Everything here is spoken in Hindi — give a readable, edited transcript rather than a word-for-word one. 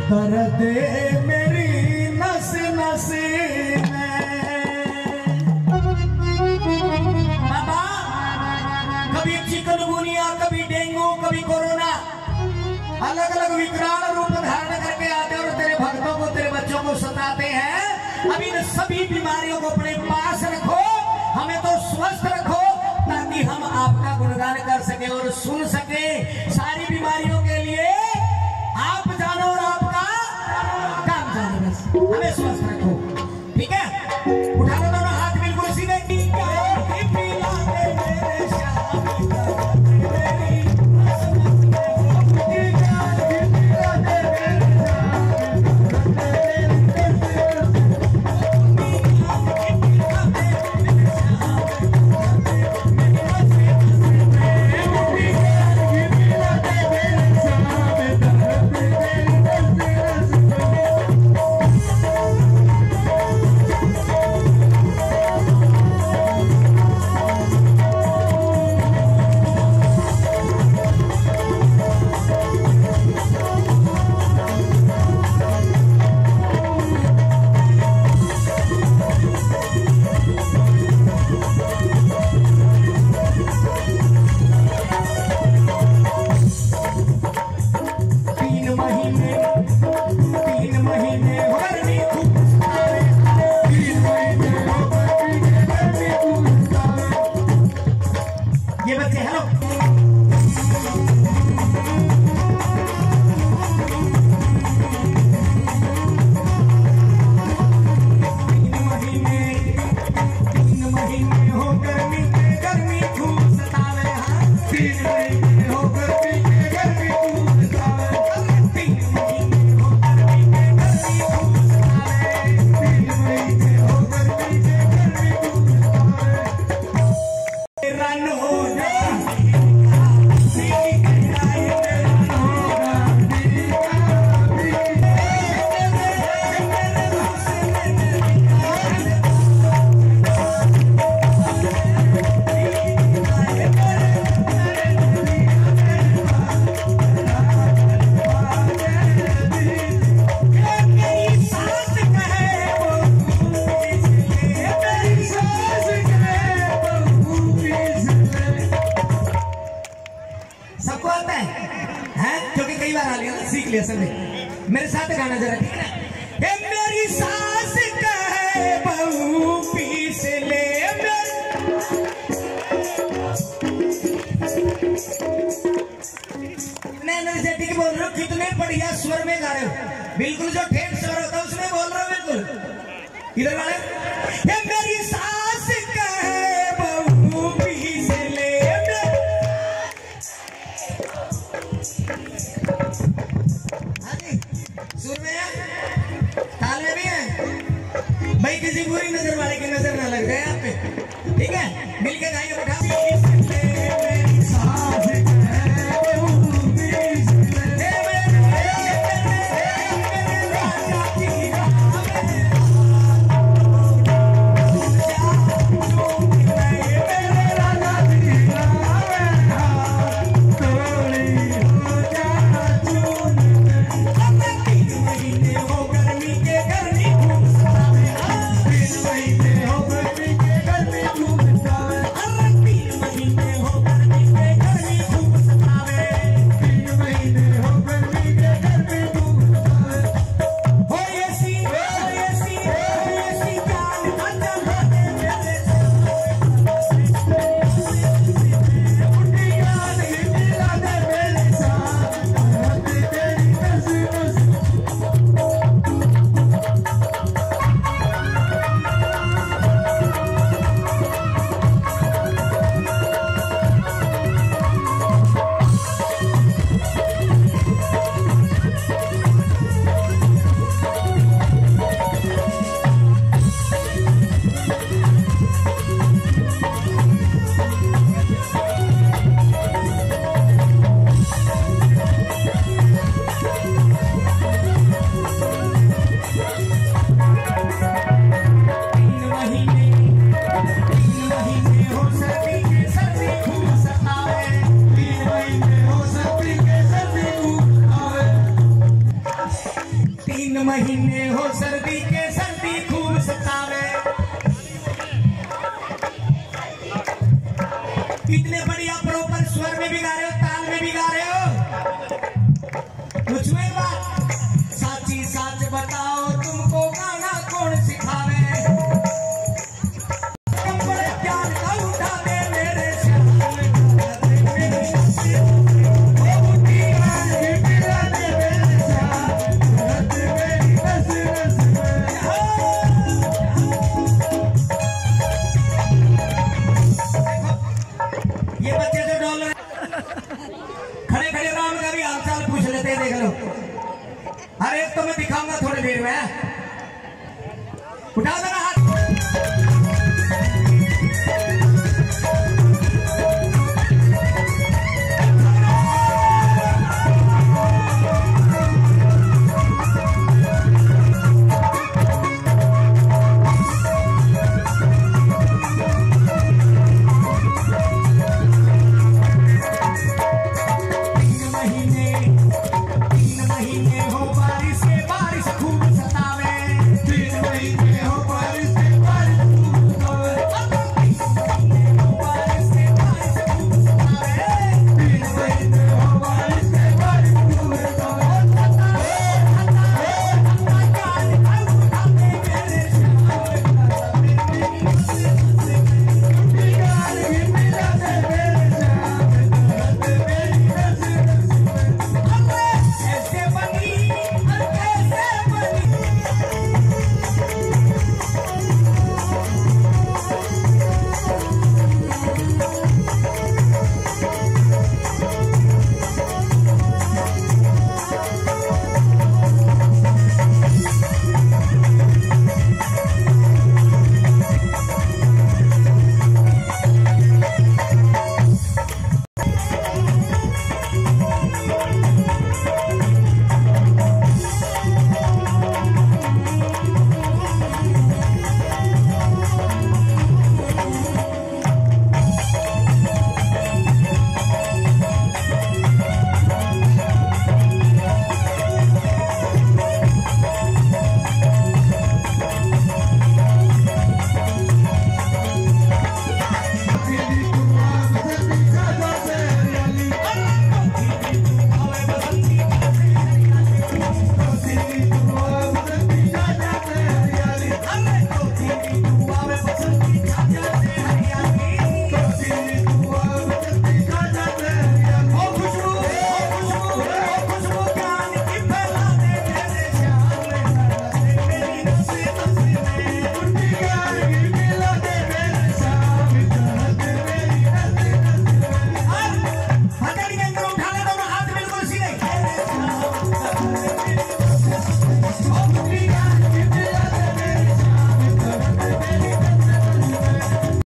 दर्द मेरी नस नस में। बाबा कभी चिकनगुनिया, कभी डेंगू, कभी कोरोना, अलग अलग विकराल रूप धारण करके आते और तेरे भक्तों को, तेरे बच्चों को सताते हैं। अब इन सभी बीमारियों को अपने पास रखो, हमें तो स्वस्थ रखो ताकि हम आपका गुणगान कर सके और सुन सके। सारी बीमारियों के लिए आप जानो और आपका काम जानो, बस हमें स्वस्थ रखो, ठीक है। उठा लो दोनों हाथ बिल्कुल सीधे। मेरे साथ गाना जरा, ठीक है ना। मेरी सास कहे बहू पीस ले, मैं एनर्जेटिक बोल रहा हूँ, कितने बढ़िया स्वर में गा रहे हो, बिल्कुल जो ठेठ स्वर होता है उसमें बोल रहा हूँ, बिल्कुल इधर वाले। मेरी सास कहे बहू पीस ले, सुर में है, ताल में भी है भाई, किसी बुरी नजर वाले की नजर ना लग जाए आप पे, ठीक है। मिलके गाइए, उठा महीने हो सर्दी के, सर्दी खूब सतावे। इतने बढ़िया प्रॉपर स्वर में भी गा रहे हो, ताल में भी गा रहे हो। पूछो एक बात, साची साच बताओ तुमको गाना कौन सिखावे? ये बच्चे जो डॉल खड़े खड़े राम का भी हालचाल पूछ लेते हैं, देख लो। अरे तो मैं दिखाऊंगा थोड़ी देर में। उठा देना हाथ।